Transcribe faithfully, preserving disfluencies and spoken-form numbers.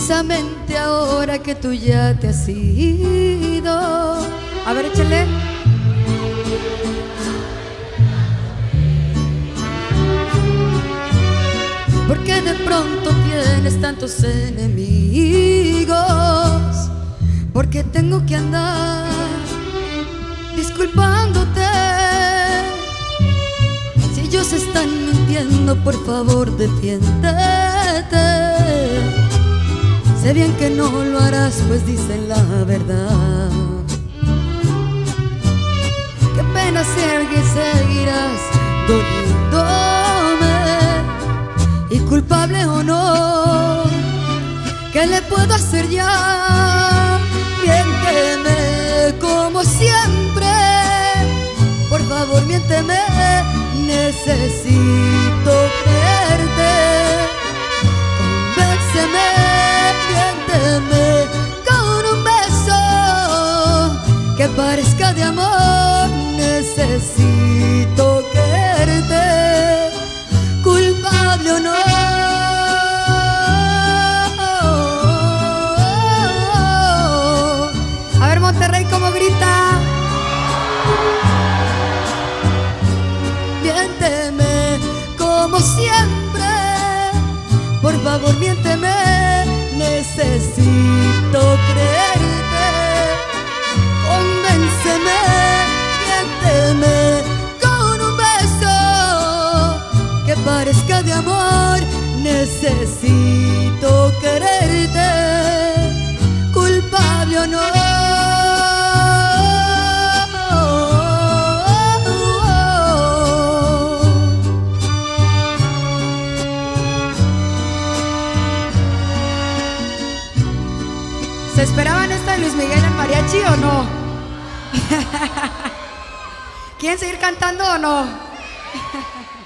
precisamente ahora que tú ya te has ido. A ver, échale. Porque de pronto tienes tantos enemigos, porque tengo que andar disculpándote. Si ellos están mintiendo, por favor defiéndete. Sé bien que no lo harás, pues dicen la verdad. Qué pena ser que seguirás doliéndome, y culpable o no, ¿qué le puedo hacer ya? Miénteme como siempre, por favor miénteme, necesito creerte. Convénceme, miénteme con un beso que parezca de amor, necesito quererte, culpable o no. A ver, Monterrey, ¿cómo grita? Miénteme como siempre, por favor miénteme, necesito creerte. Convénceme, miénteme con un beso que parezca de amor, necesito quererte, culpable o no. ¿Se esperaban esta de Luis Miguel en mariachi o no? ¿Quieren seguir cantando o no?